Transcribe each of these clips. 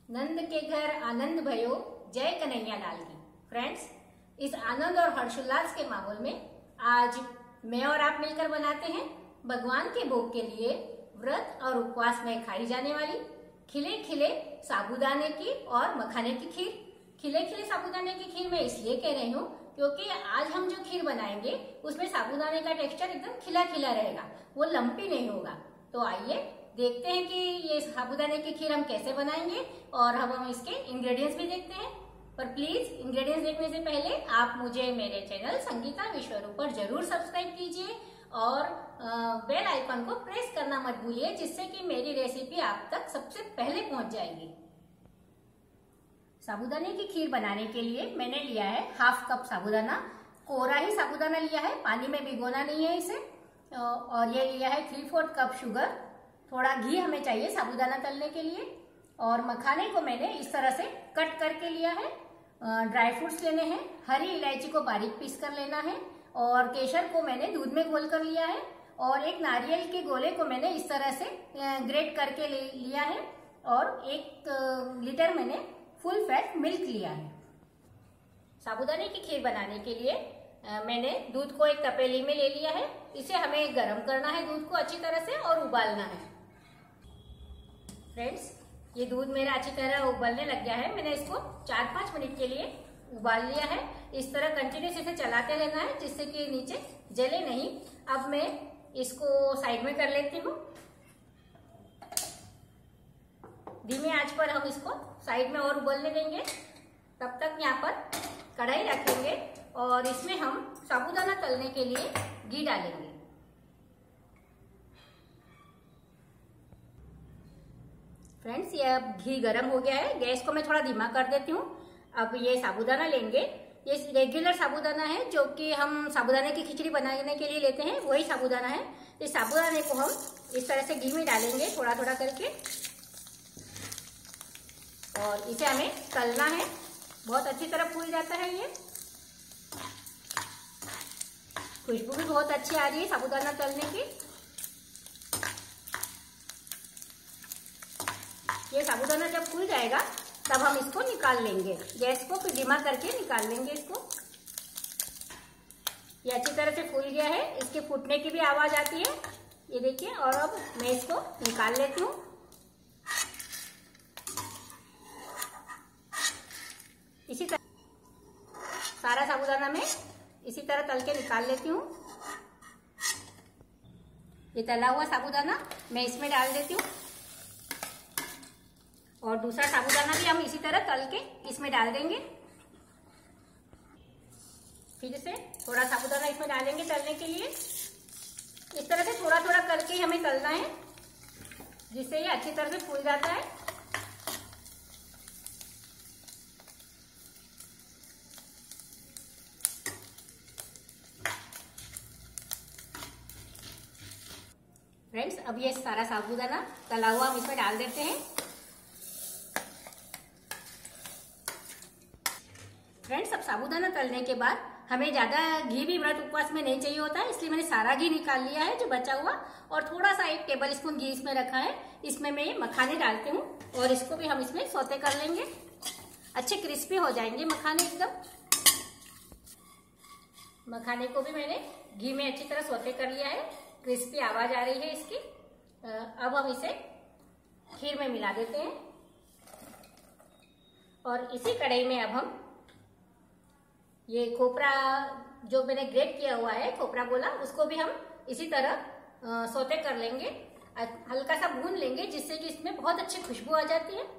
नंद के घर आनंद भयो, जय कन्हैया लाल की। फ्रेंड्स, इस आनंद और हर्षोल्लास के माहौल में आज मैं और आप मिलकर बनाते हैं भगवान के भोग के लिए व्रत और उपवास में खाई जाने वाली खिले खिले साबूदाने की और मखाने की खीर। खिले खिले साबूदाने की खीर मैं इसलिए कह रही हूँ क्योंकि आज हम जो खीर बनाएंगे उसमें साबूदाने का टेक्सचर एकदम खिला खिला रहेगा, वो लंपी नहीं होगा। तो आइए देखते हैं कि ये साबूदाने की खीर हम कैसे बनाएंगे और हम इसके इंग्रेडिएंट्स भी देखते हैं। पर प्लीज इंग्रेडिएंट्स देखने से पहले आप मुझे मेरे चैनल संगीता विश्वरूप पर जरूर सब्सक्राइब कीजिए और बेल आइकन को प्रेस करना मत भूलिए, जिससे कि मेरी रेसिपी आप तक सबसे पहले पहुंच जाएगी। साबूदाने की खीर बनाने के लिए मैंने लिया है हाफ कप साबूदाना। कोरा ही साबूदाना लिया है, पानी में भिगोना नहीं है इसे। और ये लिया है 3/4 कप शुगर। थोड़ा घी हमें चाहिए साबूदाना तलने के लिए। और मखाने को मैंने इस तरह से कट करके लिया है। ड्राई फ्रूट्स लेने हैं, हरी इलायची को बारीक पीस कर लेना है और केसर को मैंने दूध में घोल कर लिया है। और एक नारियल के गोले को मैंने इस तरह से ग्रेट करके लिया है। और 1 लीटर मैंने फुल फैट मिल्क लिया है। साबूदाने की खीर बनाने के लिए मैंने दूध को एक तपेली में ले लिया है। इसे हमें गर्म करना है दूध को अच्छी तरह से और उबालना है। फ्रेंड्स, ये दूध मेरा अच्छी तरह उबलने लग गया है। मैंने इसको 4-5 मिनट के लिए उबाल लिया है। इस तरह कंटिन्यूस इसे चलाते रहना है जिससे कि नीचे जले नहीं। अब मैं इसको साइड में कर लेती हूँ। धीमे आंच पर हम इसको साइड में और उबलने देंगे। तब तक यहाँ पर कढ़ाई रखेंगे और इसमें हम साबूदाना तलने के लिए घी डालेंगे। फ्रेंड्स, ये अब घी गर्म हो गया है। गैस को मैं थोड़ा धीमा कर देती हूँ। अब ये साबूदाना लेंगे। ये रेगुलर साबूदाना है जो कि हम साबूदाने की खिचड़ी बनाने के लिए लेते हैं, वही साबूदाना है। इस साबूदाने को हम इस तरह से घी में डालेंगे थोड़ा थोड़ा करके और इसे हमें तलना है। बहुत अच्छी तरह फूल जाता है ये। खुशबू भी बहुत अच्छी आ रही है साबूदाना तलने की। ये साबूदाना जब फूल जाएगा तब हम इसको निकाल लेंगे। गैस को फिर धीमा करके निकाल लेंगे इसको। ये अच्छी तरह से फूल गया है, इसके फूटने की भी आवाज आती है, ये देखिए। और अब मैं इसको निकाल लेती हूँ। इसी तरह सारा साबूदाना मैं इसी तरह तल के निकाल लेती हूँ। ये तला हुआ साबूदाना मैं इसमें डाल देती हूँ और दूसरा साबूदाना भी हम इसी तरह तल के इसमें डाल देंगे। फिर से थोड़ा साबूदाना इसमें डालेंगे तलने के लिए। इस तरह से थोड़ा थोड़ा करके ही हमें तलना है, जिससे ये अच्छी तरह से फूल जाता है। फ्रेंड्स, अब ये सारा साबूदाना तला हुआ हम इसमें डाल देते हैं। फ्रेंड्स, अब साबूदाना तलने के बाद हमें ज्यादा घी भी व्रत उपवास में नहीं चाहिए होता है, इसलिए मैंने सारा घी निकाल लिया है जो बचा हुआ। और थोड़ा सा 1 टेबल स्पून घी इसमें रखा है। इसमें मैं ये मखाने डालती हूँ और इसको भी हम इसमें सौते कर लेंगे। अच्छे क्रिस्पी हो जाएंगे मखाने एकदम। मखाने को भी मैंने घी में अच्छी तरह सौते कर लिया है। क्रिस्पी आवाज आ रही है इसकी। अब हम इसे खीर में मिला देते हैं और इसी कढ़ाई में अब हम ये खोपरा जो मैंने ग्रेट किया हुआ है, खोपरा गोला, उसको भी हम इसी तरह सौते कर लेंगे। हल्का सा भून लेंगे जिससे कि इसमें बहुत अच्छी खुशबू आ जाती है।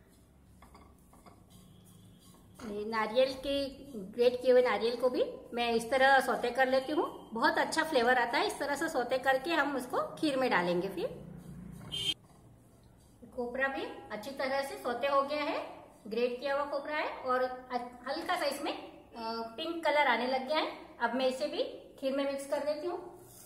नारियल की ग्रेट किए हुए नारियल को भी मैं इस तरह सौते कर लेती हूँ। बहुत अच्छा फ्लेवर आता है इस तरह से सौते करके हम उसको खीर में डालेंगे। फिर खोपरा भी अच्छी तरह से सौते हो गया है। ग्रेट किया हुआ खोपरा है और हल्का सा इसमें पिंक कलर आने लग गया है। अब मैं इसे भी खीर में मिक्स कर देती हूँ।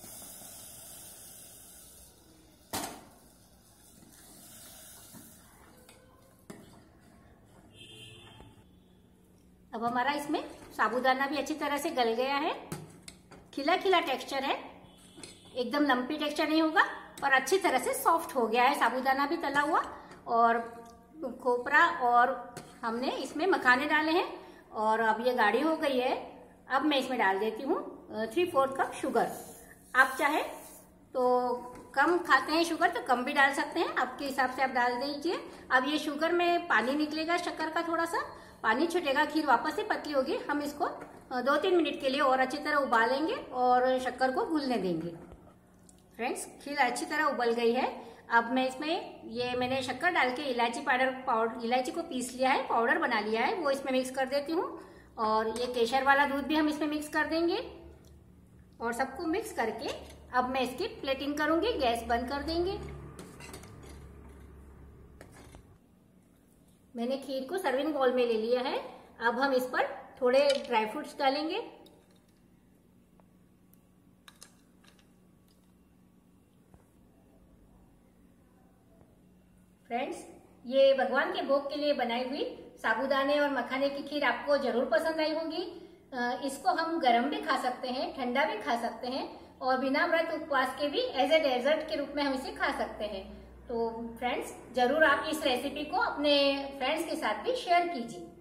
अब हमारा इसमें साबूदाना भी अच्छी तरह से गल गया है। खिला खिला टेक्सचर है, एकदम लंपी टेक्सचर नहीं होगा और अच्छी तरह से सॉफ्ट हो गया है। साबूदाना भी तला हुआ और खोपरा और हमने इसमें मखाने डाले हैं और अब ये गाढ़ी हो गई है। अब मैं इसमें डाल देती हूँ 3/4 कप शुगर। आप चाहे तो कम खाते हैं शुगर तो कम भी डाल सकते हैं, आपके हिसाब से आप डाल दीजिए। अब ये शुगर में पानी निकलेगा, शक्कर का थोड़ा सा पानी छूटेगा, खीर वापस से पतली होगी। हम इसको 2-3 मिनट के लिए और अच्छी तरह उबालेंगे और शक्कर को घुलने देंगे। फ्रेंड्स, खीर अच्छी तरह उबल गई है। अब मैं इसमें ये मैंने शक्कर डाल के इलायची को पीस लिया है, पाउडर बना लिया है, वो इसमें मिक्स कर देती हूँ। और ये केसर वाला दूध भी हम इसमें मिक्स कर देंगे और सबको मिक्स करके अब मैं इसकी प्लेटिंग करूंगी। गैस बंद कर देंगे। मैंने खीर को सर्विंग बाउल में ले लिया है। अब हम इस पर थोड़े ड्राई फ्रूट्स डालेंगे। फ्रेंड्स, ये भगवान के भोग के लिए बनाई हुई साबूदाने और मखाने की खीर आपको जरूर पसंद आई होगी। इसको हम गरम भी खा सकते हैं, ठंडा भी खा सकते हैं और बिना व्रत उपवास के भी एज ए डेजर्ट के रूप में हम इसे खा सकते हैं। तो फ्रेंड्स, जरूर आप इस रेसिपी को अपने फ्रेंड्स के साथ भी शेयर कीजिए।